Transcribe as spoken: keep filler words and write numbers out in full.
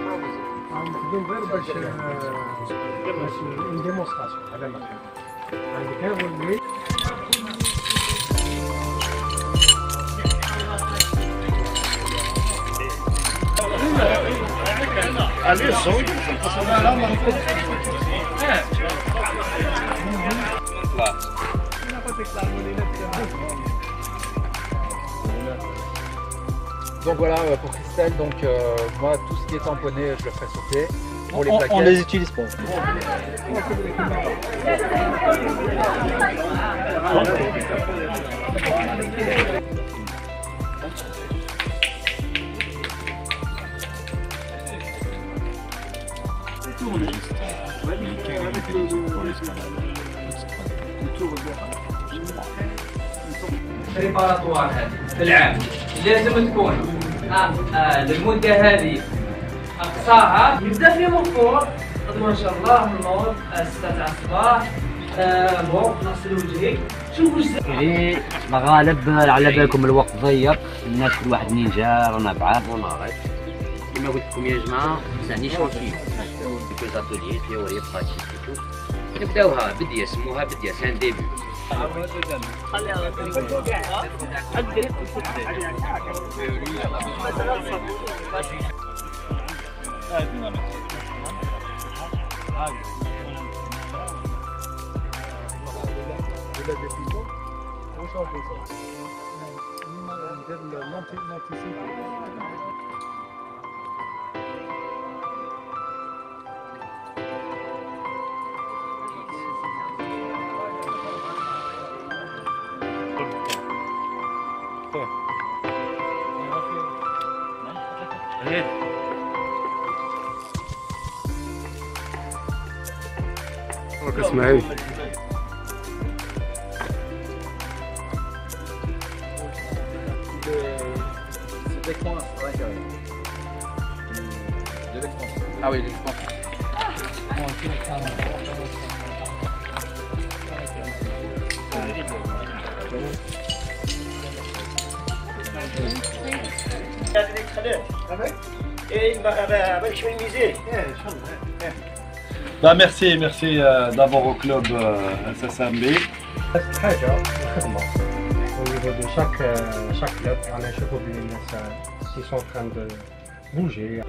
بدون غير باش باش ديمونستراسيون هذا ما كان عندك غير واللي عليه الصوت Donc voilà, pour Christelle, donc euh, moi tout ce qui est tamponné, je le ferai sauter. Pour les on, plaquettes, on les utilise pas. بريباراتوار هذه في العام لازم تكون آه آه المده هذه اقصاها يبدا في مقفور ان شاء الله من النوض ستة تاع الصباح بون نغسل وجهك شوف واش يعني الغالب على بالكم الوقت ضيق، الناس كل واحد منين جا رانا بعاد وناقص. كما قلت لكم يا جماعه ثاني شونتي في زاتولي تيوري براتيك نبداوها بديه سموها بديه سان ديبي. اسماعيل ah oui, l'expansion. Bah merci, merci euh, d'abord au club euh, S S M B. حاجه الخدمه au niveau de chaque chaque club انا نشوفوا بلي الناس ils sont en train de bouger.